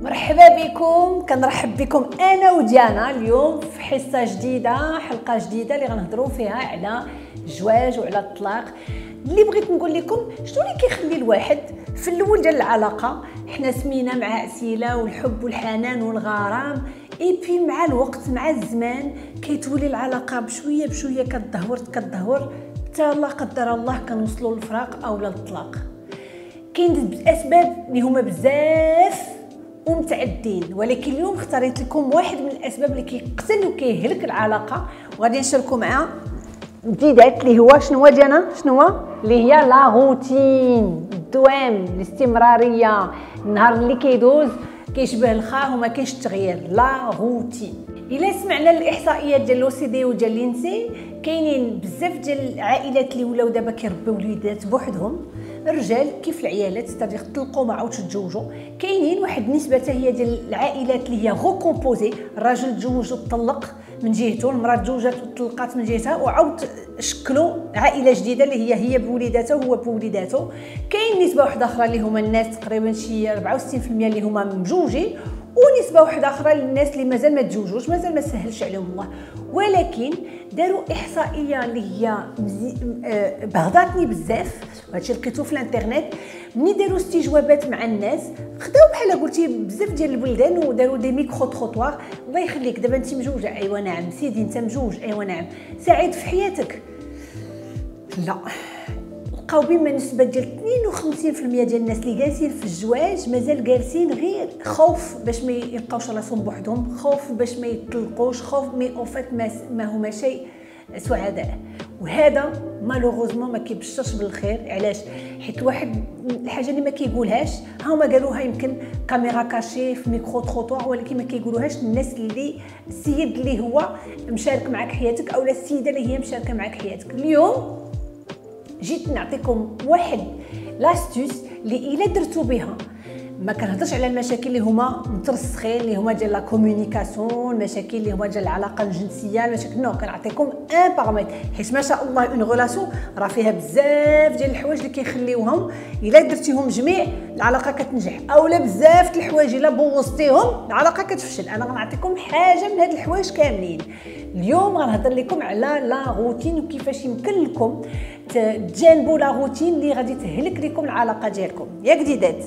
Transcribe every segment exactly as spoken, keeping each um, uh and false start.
مرحبا بكم، كنرحب بكم انا وديانا اليوم في حصه جديده، حلقه جديده اللي غنهضروا فيها على الزواج وعلى الطلاق. اللي بغيت نقول لكم شنو اللي كيخلي الواحد في الاول ديال العلاقه، حنا سمينا مع اسئله والحب والحنان والغرام، اي بي مع الوقت مع الزمان كيتولي العلاقه بشويه بشويه كتدهور كتدهور حتى لا قدر الله كنوصلوا للفراق او للطلاق. كاين اسباب اللي هما بزاف ومتعدين، ولكن اليوم اختاريت لكم واحد من الاسباب اللي كيقتل وكيهلك العلاقه، وغادي نشاركوا معها جديدات اللي هو شنو هو ديالنا شنو هو اللي هي لا روتين، الدوام، الاستمراريه. النهار اللي كيدوز كيشبه الخا وما كاينش التغيير، لا روتين. الا سمعنا الاحصائيات ديال لو سي دي وديال لينسي، كاينين بزاف ديال العائلات اللي ولاو دابا كيربيو وليدات بوحدهم، الرجال كيف العيالات تادي طلقوا ما عاودش تزوجوا. كاينين واحد النسبه حتى هي ديال العائلات اللي هي غوكومبوزي، الراجل تزوج وطلق من جهته، المراه تزوجات وطلقات من جهتها وعاود شكلوا عائله جديده اللي هي هي بوليداتها وهو بوليداته. كاين نسبه واحده اخرى اللي هما الناس تقريبا شي أربعة وستين بالمئة اللي هما مزوجين، ونسبه واحده اخرى للناس اللي مازال ما تزوجوش، مازال ما سهلش عليهم الله. ولكن داروا احصائيه اللي هي بهضاتني بزاف، وهادشي لقيتو في الانترنت. ملي داروا استجوابات مع الناس خداو بحال قلتي بزاف ديال البلدان وداروا دي ميكرو تروطوار. الله يخليك دابا انت مزوجه؟ ايوا نعم. سيدي انت مزوج؟ ايوا نعم. سعيد في حياتك؟ لا. لقاو بما نسبه ديال اثنين وخمسين بالمئة ديال الناس اللي جالسين في الزواج مازال جالسين غير خوف باش ما يبقاوش راسهم بوحدهم، خوف باش ما يطلقوش، خوف مي اوفات ما هما شيء سعداء. وهذا مالوغوزمون ما كيبشرش بالخير. علاش؟ حيت واحد الحاجه اللي ما كيقولهاش، هما قالوها يمكن كاميرا كاشي في ميكرو تروطوار، ولكن ما كيقولوهاش الناس اللي السيد اللي هو مشارك معك حياتك او السيده اللي هي مشاركه معك حياتك. اليوم جيت نعطيكم واحد لاستوس اللي الا درتو بها ما كنهضرش على المشاكل اللي هما مترسخين اللي هما ديال لا كومونيكاسيون، المشاكل اللي هما ديال العلاقه الجنسيه، المشاكل نو، كنعطيكم ان بارامتر، حيت ما شاء الله اون غولاسيون راه فيها بزاف ديال الحوايج اللي كيخليوهم الا درتيهم جميع العلاقه كتنجح، اولا بزاف د الحوايج الا بوظتيهم العلاقه كتفشل. انا غنعطيكم حاجه من هاد الحوايج كاملين. اليوم غنهضر لكم على لا روتين وكيفاش يمكن لكم تجانبوا لا روتين اللي غادي تهلك لكم العلاقه ديالكم. يا جديدات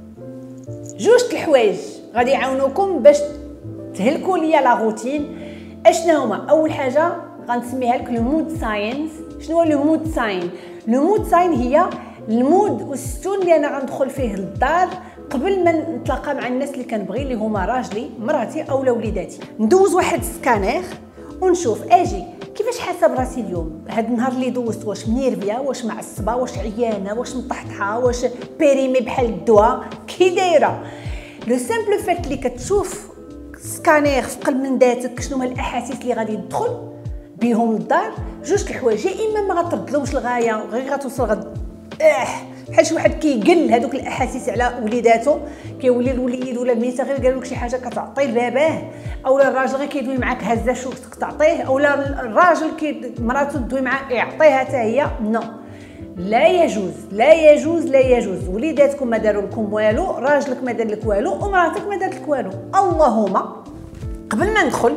جوج الحوايج غادي يعاونوكم باش تهلكوا ليا لا روتين. اشنا هما؟ اول حاجه غنسميها لك لو مود ساينس. شنو هو لو مود ساين؟ لو مود ساين هي المود والستون اللي انا غندخل فيه للدار قبل ما نتلاقى مع الناس اللي كنبغي، اللي هما راجلي، مراتي او وليداتي. ندوز واحد السكانير ونشوف اجي كيفاش حاسه براسي اليوم، هاد النهار اللي دوزت، واش منيرفيه، واش معصبه، واش عيانه، واش مطحطحه، واش بيريمي بحال الدواء، كي دايره. لو سامبل فات اللي كتشوف سكانير في قلب من ذاتك شنو هما الاحاسيس اللي غادي تدخل بهم للدار، جوج الحوايج، يا اما ما غتردلوش الغايه غير غتوصل غد اه بحال شي واحد كيقل هذوك الاحاسيس على وليداتو، كيولي الوليد ولا البنيته غير قالوا لك شي حاجه كتعطي لباباه، اولا الراجل غير كيدوي معاك هزه شو خصك تعطيه، اولا الراجل كي مراتو تدوي معاه يعطيها حتى هي. نو، لا يجوز لا يجوز لا يجوز. وليداتكم ما داروا لكم والو، راجلك ما دار لك والو، ومراتك ما دارت لك والو. اللهم قبل ما ندخل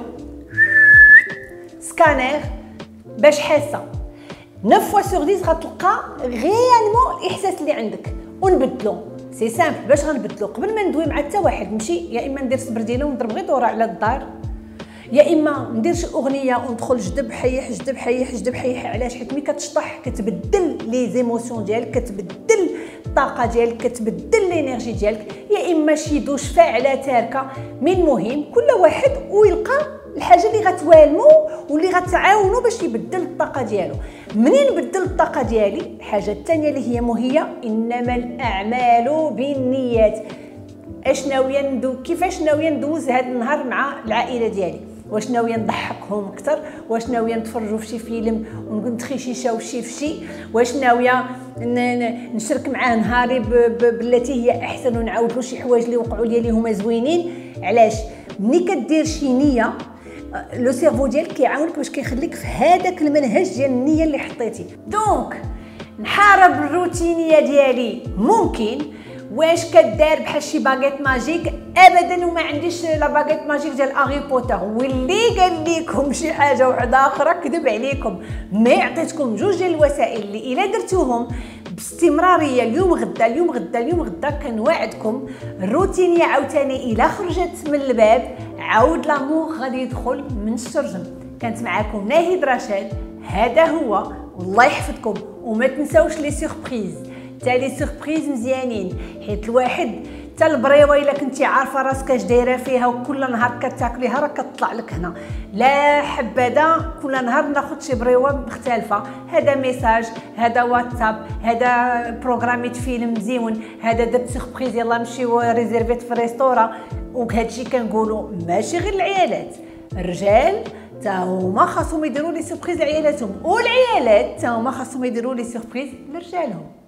سكانير باش حاسه نوف فوا سور ديس غتلقى غيالمون الاحساس اللي عندك ونبدلو. سي سامبل. باش غنبدلو؟ قبل ما ندوي مع حتى واحد نمشي يا اما ندير سبردينه ونضرب غير دورة على الدار، يا اما ندير شي اغنيه وندخل جدب حيح جدب حيح جدب حيح. علاش؟ حيت ملي كتشطح كتبدل لي زيموسيون ديالك، كتبدل الطاقه ديالك، كتبدل لينيرجي ديالك، يا اما شي دوش فاعله تاركه. من المهم كل واحد ويلقى الحاجه اللي غتوالمو واللي غتعاونو باش يبدل الطاقه ديالو. منين نبدل الطاقه ديالي؟ الحاجه الثانيه اللي هي مهيه، انما الاعمال بالنيات. اش ناويه ندو كيفاش ناويه ندوز هذا النهار مع العائله ديالي؟ واش ناويه نضحكهم اكثر؟ واش ناويه نتفرجوا في شي فيلم ونتخيشيشاو شي في شي؟ واش ناويه نشارك معاه نهاري بالتي هي احسن ونعاود له شي حوايج اللي وقعوا لي اللي هما زوينين؟ علاش؟ ملي كدير شي نيه لو سيرفو ديالك كيعاونك باش كيخليك في هذاك المنهج ديال النيه اللي حطيتي. دونك نحارب الروتينيه ديالي ممكن، واش كدار بحال شي باغيت ماجيك؟ ابدا، وما عنديش لا باغيت ماجيك ديال هاري بوتر. واللي قال لكم شي حاجه وحده اخرى كذب عليكم. مي عطيتكم جوج ديال الوسائل اللي الا درتوهم باستمراريه اليوم غدا اليوم غدا اليوم غدا كنوعدكم الروتينيه عاوتاني الا خرجت من الباب عاود لامور غادي يدخل من الشرجم. كانت معكم ناهيد رشاد، هذا هو، والله يحفظكم. وما تنساوش لي سوربريز، تا لي سوربريز مزيانين، حيت الواحد تا البريوه الا كنتي عارفه راسك اش دايره فيها وكل نهار كتاكليها راه كتطلع لك هنا. لا حبذا كل نهار ناخذ شي بريوه مختلفه. هذا ميساج، هذا واتساب، هذا بروغراميت فيلم مزيون، هذا درت سوربريز يلا نمشيو ريزيرفيت في الريستورا. وهادشي كنقولوا ماشي غير العيالات، الرجال تا هما خاصهم يديروا لي سوربريز لعيالاتهم، والعيالات تا هما خاصهم يديروا لي سوربريز لرجالهم.